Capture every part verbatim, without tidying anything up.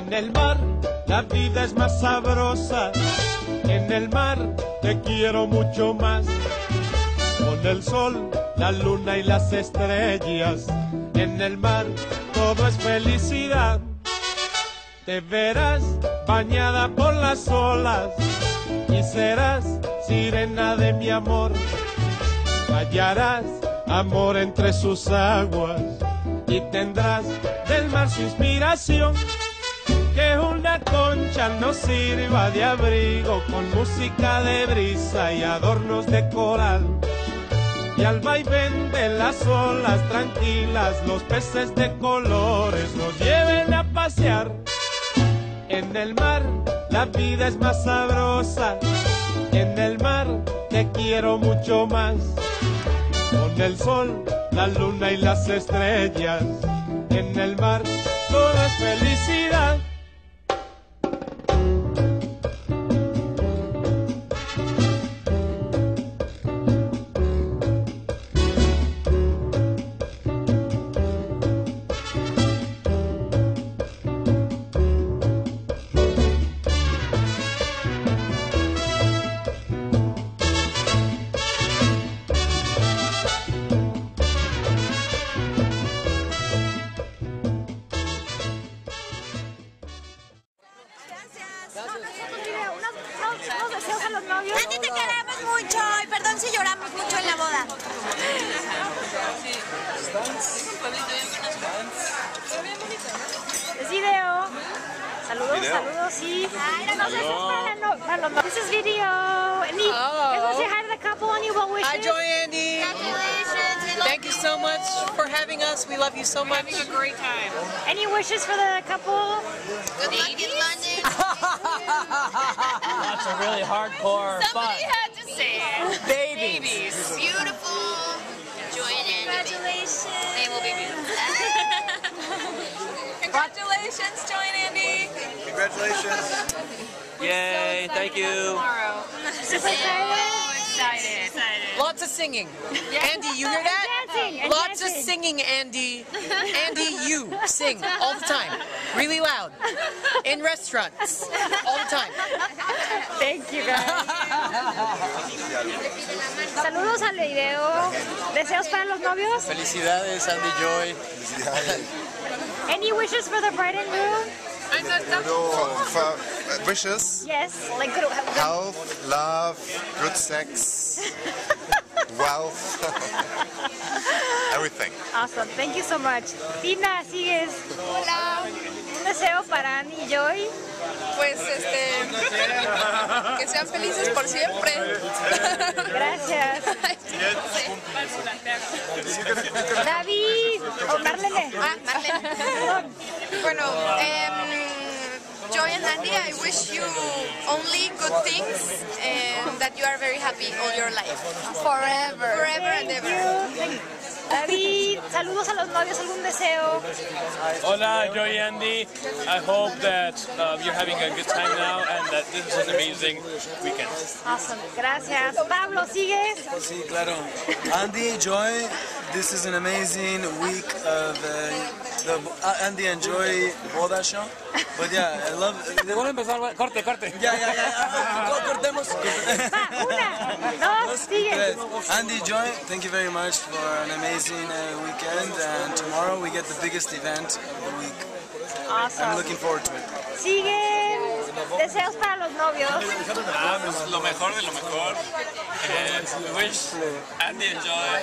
En el mar la vida es más sabrosa, en el mar te quiero mucho más. Con el sol, la luna y las estrellas, en el mar todo es felicidad. Te verás bañada por las olas y serás sirena de mi amor. Hallarás amor entre sus aguas y tendrás del mar su inspiración. Que una concha nos sirva de abrigo con música de brisa y adornos de coral. Y al vaivén de las olas tranquilas los peces de colores nos lleven a pasear. En el mar la vida es más sabrosa, en el mar te quiero mucho más. Con el sol, la luna y las estrellas, en el mar todo es felicidad. A ti te queremos mucho y perdón si lloramos mucho en la boda. Es video. Saludos, video. saludos, sí. Ay, no sé si es para, no, para los no. This is video. Andy, oh. Say hi to the couple and you well wishes. Hi, Joy Andy. Congratulations. Thank you so much for having us. We love you so much. We're having a great time. Any wishes for the couple? Good luck in London. That's a really hardcore Somebody fun. had to say it. Babies. Babies. Beautiful. Joy and Andy. Congratulations. They will be beautiful. Congratulations, Joy and Andy. Congratulations. Yay, so thank you. Tomorrow. Super So excited. excited. Lots of singing. Andy, you hear that? And dancing. And Lots dancing. of singing, Andy. Andy, you sing all the time. Really loud. In restaurants. All the time. Thank you, guys. Saludos al video. ¿Deseos para los novios? Felicidades, Andy Joy. Any wishes for the bride and groom? For wishes, Yes, like good health, love, good sex, wealth, everything. Awesome, thank you so much. Tina, sigues. Hola. Un deseo para Andy y Joy. Pues este, que sean felices por siempre. Gracias. David o Marlene. Ah, Marlene. Bueno, um, Joy and Andy, I wish you only good things and that you are very happy all your life. Forever. Forever and Thank ever. you. David, saludos a los novios, algún deseo. Hola, Joy and Andy. I hope that uh, you're having a good time now and that this is an amazing weekend. Awesome, gracias. Pablo, ¿sigues? Sí, claro. Andy, Joy, this is an amazing week of uh, the uh, Andy and Joy boda show. But yeah, I love. ¿De vuelvo a empezar? Corte, corte. Ya, ya, ya. Cortemos. Va, una, dos, sigue. Tres. Andy, Joy, thank you very much for an amazing uh, weekend. And tomorrow we get the biggest event of the week. Awesome. I'm looking forward to it. Siguen deseos para los novios. Ah, pues lo mejor de lo mejor. Eh, wish Andy and Joy.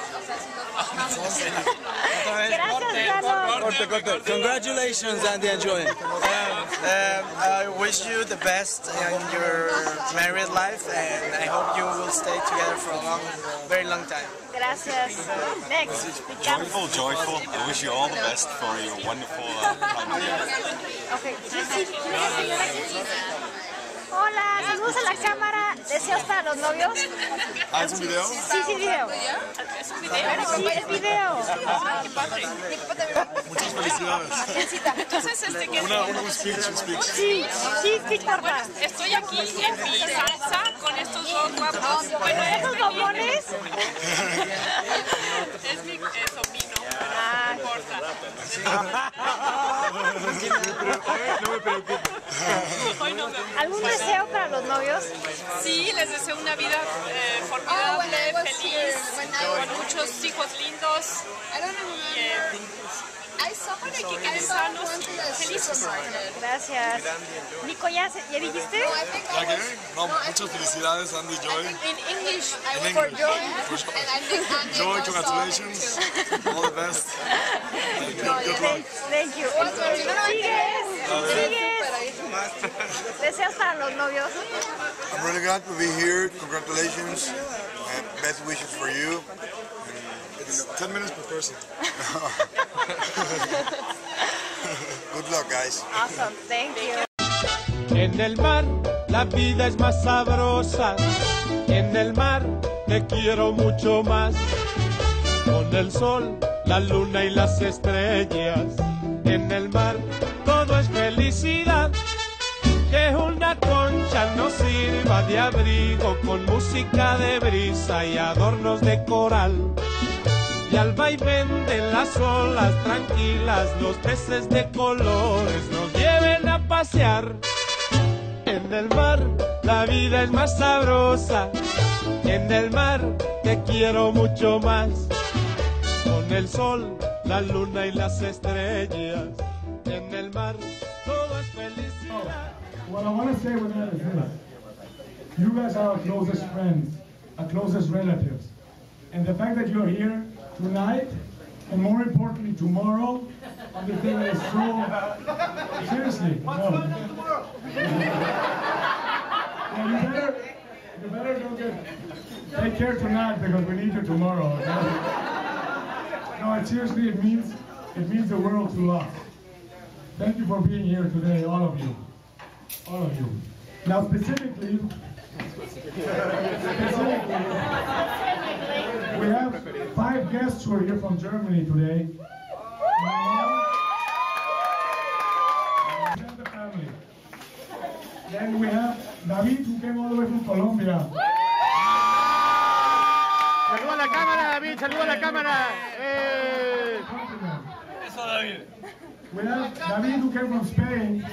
Gracias, Lalo. Corte, corte. Congratulations, Andy and Joy. Um, um, I wish you the best in your married life, and I hope you will stay together for a long, very long time. Gracias. Next. Joyful, joyful. I wish you all the best for your wonderful uh, time together. Okay. Hola, saludos a la cámara. ¿Deseos para los novios? Ah, ¿es un video? Sí, sí, video. ¿Es un video? Sí, es video. Ah, qué padre. Muchas felicidades. Entonces, este, ¿qué? Una, un speech, un speech. Sí, sí, speech, porfa. Estoy aquí en mi salsa con estos dos guapos. Bueno, ¿Esos bombones? es mi eso, vino. Ah. No importa. ¿Algún deseo para los novios? Sí, les deseo una vida eh, formidable, feliz, con muchos hijos lindos. Y, eh, que queden sanos, felices. Gracias. Nico, ¿ya, ¿ya dijiste? ¿Ya qué? No, muchas felicidades, Andy, Joy. In English, I In for English. Joy, For sure. and I think Andy Joy, knows congratulations. All the best. And good, good luck. Thank you. ¿Sigues? ¿Sigues? ¿Deseos para los novios? I'm really glad to be here. Congratulations and best wishes for you. It's ten minutes per person. Good luck, guys. Awesome. Thank you. En el mar la vida es más sabrosa. En el mar te quiero mucho más. Con el sol, la luna y las estrellas. En el mar todo es felicidad. Que una concha nos sirva de abrigo con música de brisa y adornos de coral. Y al vaivén de las olas tranquilas los peces de colores nos lleven a pasear. En el mar la vida es más sabrosa. En el mar te quiero mucho más. Con el sol, la luna y las estrellas. En el mar todo es felicidad. What I want to say with that is this. You guys are our closest friends, our closest relatives. And the fact that you're here tonight, and more importantly tomorrow, on the day that is so... Seriously, no. Yeah, you better, you better go get... Take care tonight because we need you tomorrow. Okay? No, it seriously, it means, it means the world to us. Thank you for being here today, all of you. All of you. Now specifically, specifically, we have five guests who are here from Germany today. We have the family. Then we have David, who came all the way from Colombia. Saluda a la cámara, David, saluda a la cámara. Eh. Eso, David. We have David, who came from Spain.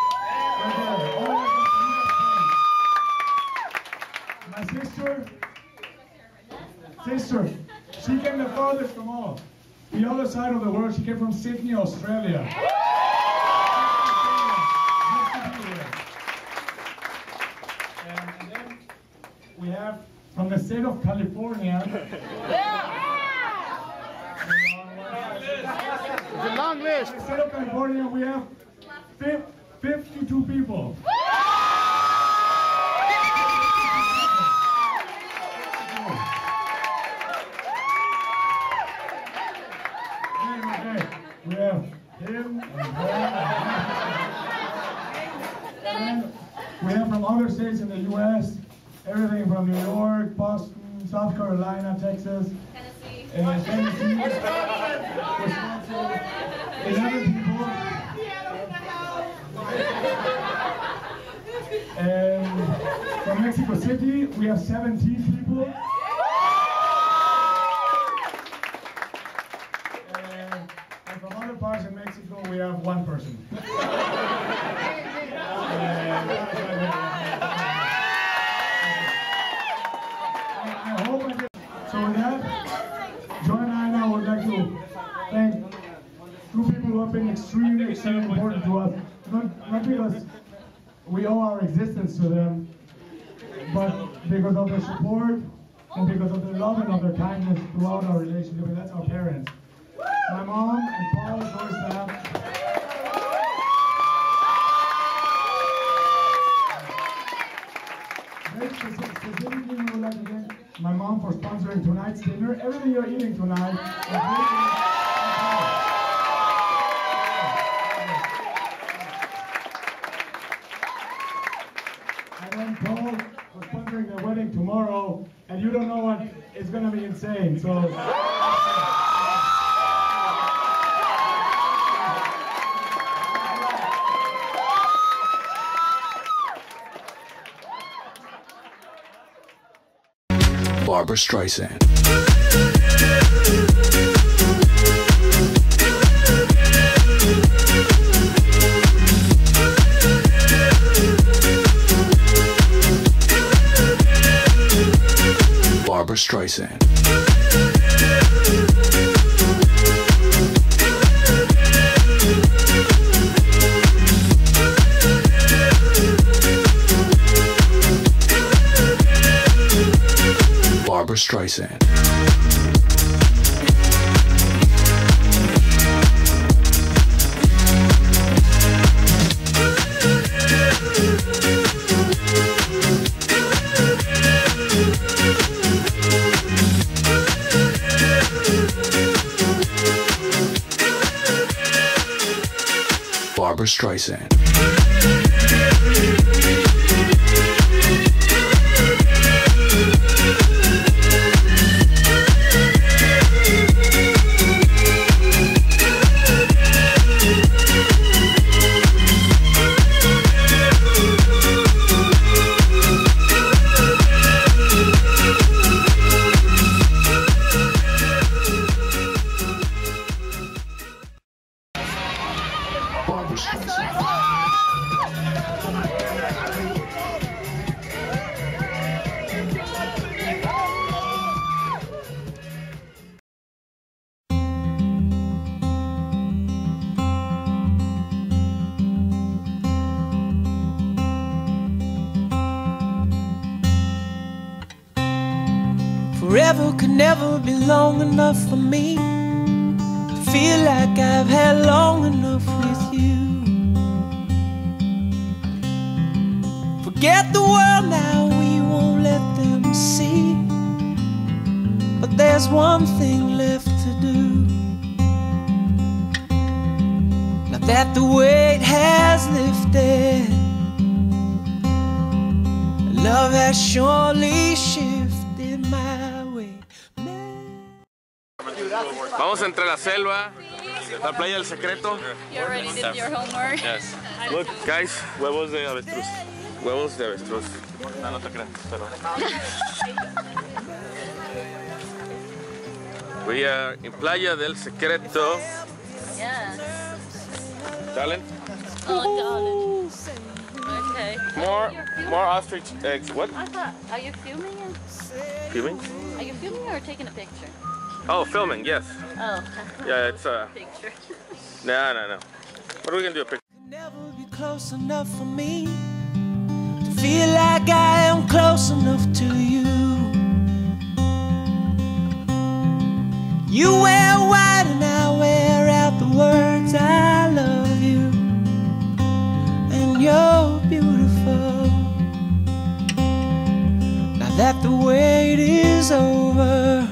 My sister, sister, she came the farthest from all. The other side of the world, she came from Sydney, Australia. And then we have from the state of California. It's a long list. From the state of California, we have fifty-two people. We have him and and we have from other states in the U S, everything from New York, Boston, South Carolina, Texas, Tennessee, uh, Tennessee, Wisconsin, eleven people. And from Mexico City, we have seventeen people. Parts in Mexico, we have one person. uh, I, I hope I did. So with that, Joy and I now would like to thank two people who have been extremely, extremely important to us. Not, not because we owe our existence to them, but because of their support and because of their love and of their kindness throughout our relationship, and that's our parents. My mom and Paul, Joy's staff. Very specifically, we would like to thank my mom for sponsoring tonight's dinner. Everything you're eating tonight. And then Paul for sponsoring the wedding tomorrow. And you don't know what, it's going to be insane. So. Barbra Streisand. Streisand. Barbra Streisand. Barbra Streisand. Forever could never be long enough for me to feel like I've had long enough with you. Forget the world now, we won't let them see. But there's one thing left to do. Now that the weight has lifted, love has surely shifted my way. Vamos entre la selva, la playa del secreto. You already did your homework? Yes. Look, guys, huevos de avestruz. Huevos de avestruz. No, no te creas, pero... We are in Playa del Secreto. Yeah. Talent? Oh, darling. Okay. More, more ostrich eggs. What? I thought, are you filming it? Filming? Are you filming or taking a picture? Oh, filming, yes. Oh. Yeah, it's a... Picture. No, no, no. What are we gonna do, a picture? Never be close enough for me to feel like I am close enough to you. You wear white and I wear out the words I love you. And you're beautiful. Now that the wait is over,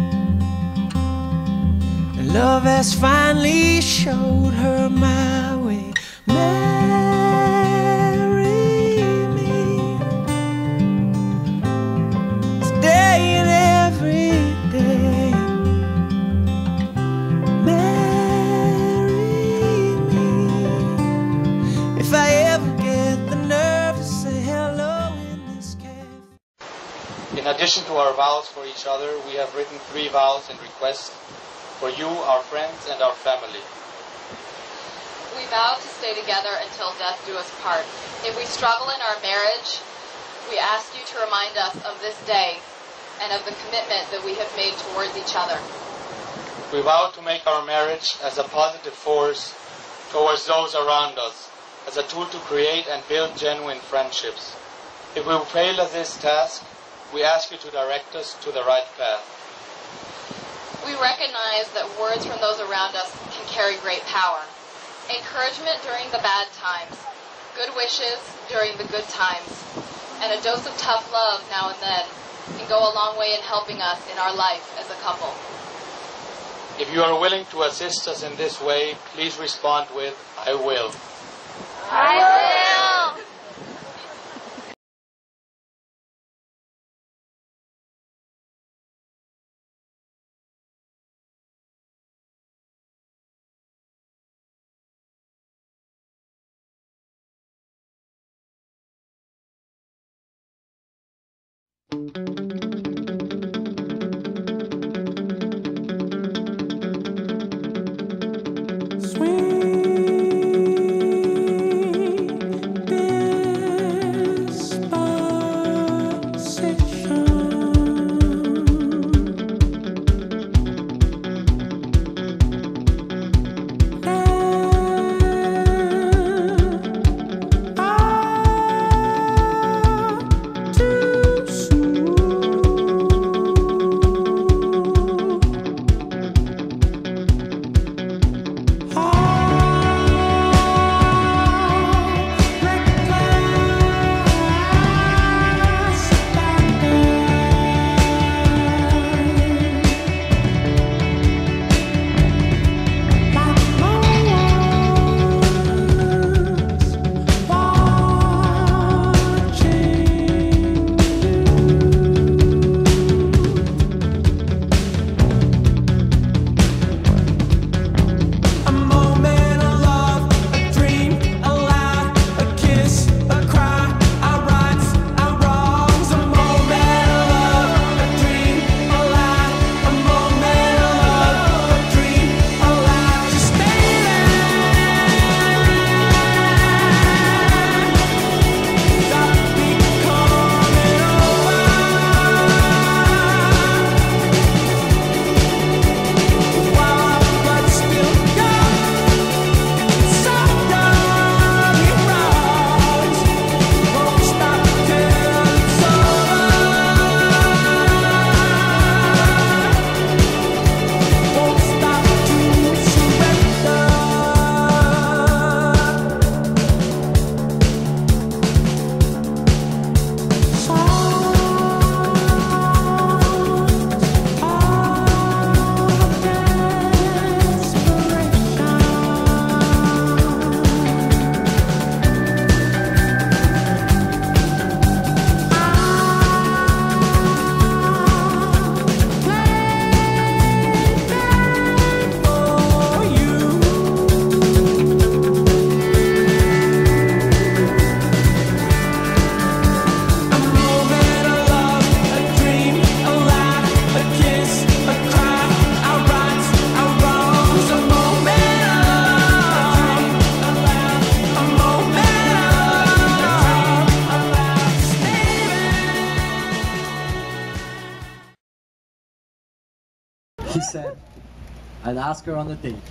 love has finally showed her my way. Marry me today and every day. Marry me if I ever get the nerve to say hello in this cafe. In addition to our vows for each other, we have written three vows and requests for you, our friends, and our family. We vow to stay together until death do us part. If we struggle in our marriage, we ask you to remind us of this day and of the commitment that we have made towards each other. We vow to make our marriage as a positive force towards those around us, as a tool to create and build genuine friendships. If we fail at this task, we ask you to direct us to the right path. We recognize that words from those around us can carry great power. Encouragement during the bad times, good wishes during the good times, and a dose of tough love now and then can go a long way in helping us in our life as a couple. If you are willing to assist us in this way, please respond with, I will. I will! Desperation. she said I'd ask her on a date.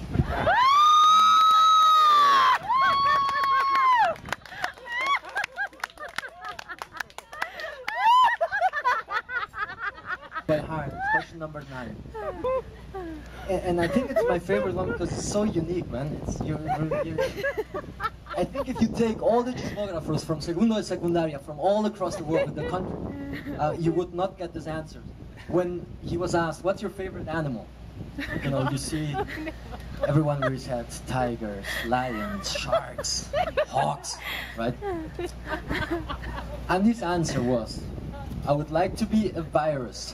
By heart, question number nine. And, and I think it's my favorite one because it's so unique, man. It's you're, you're, I think if you take all the chismographers from Segundo de Secundaria from all across the world, the country, uh, you would not get this answer. When he was asked, "What's your favorite animal?" You know, you see everyone with his heads: tigers, lions, sharks, hawks, right? And his answer was, "I would like to be a virus."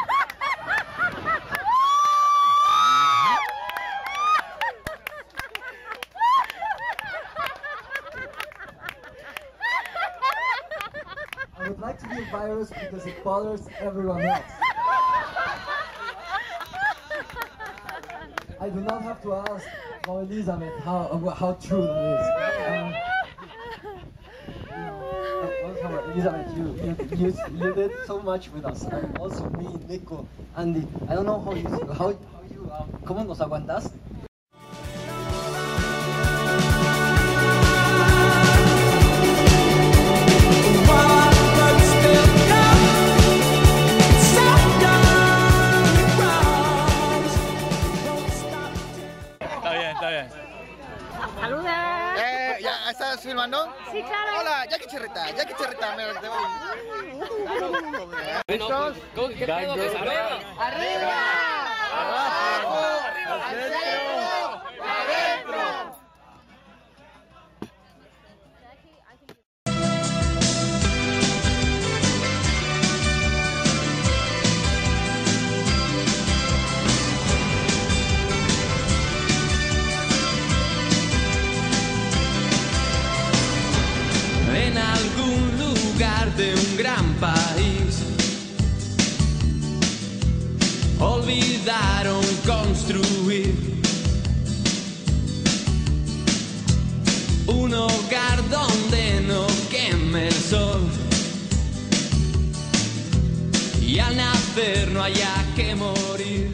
I would like to be a virus because it bothers everyone else. I do not have to ask Frau Elisabeth how, how true that is. Um, Elisabeth, you, you, you, you did so much with us. And also me, Nico, Andy. I don't know how you, how, how you, um, ¿cómo nos aguantaste? Está bien, está bien. ¡Saluda! Eh, ¿ya estás filmando? Sí, claro. Hola, Jackie Chirrita, Jackie Chirrita. Me te voy. ¿Listos? ¿Qué pedo? Pues arriba. ¡Arriba! ¡Abajo! ¡Al centro! ¡Adentro! En algún lugar de un gran país olvidaron construir un hogar donde no queme el sol y al nacer no haya que morir.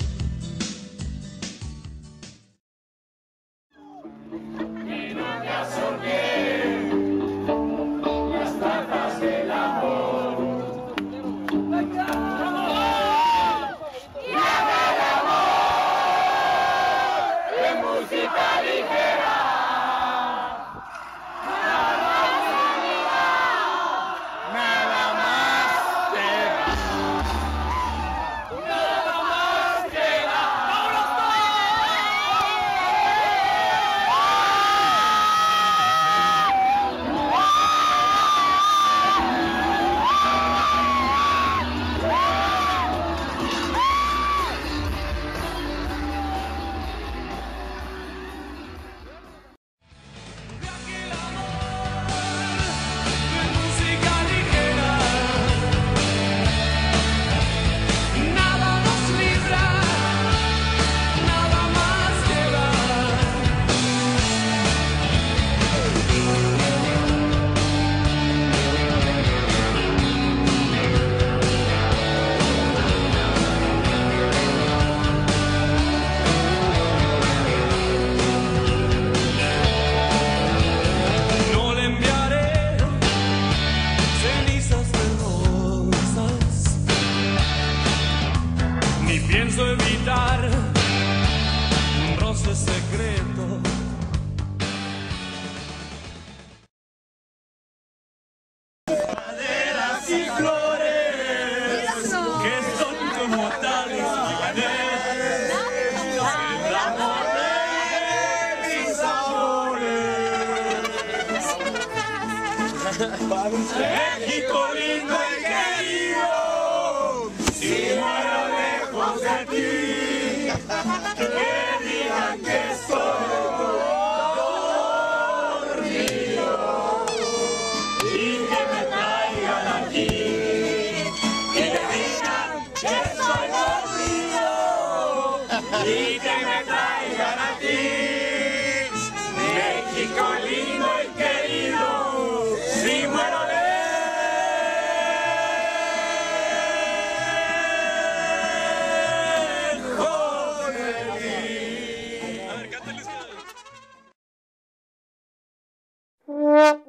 Pienso evitar un roce secreto. Maderas y flores que son como talismanes. El amor de mis amores. México lindo y querido, si muero lejos de ti, que digan que soy dormido y que me traigan aquí, que digan que soy dormido y que me traigan a ti, México lindo y querido, si muero lejos. Bye.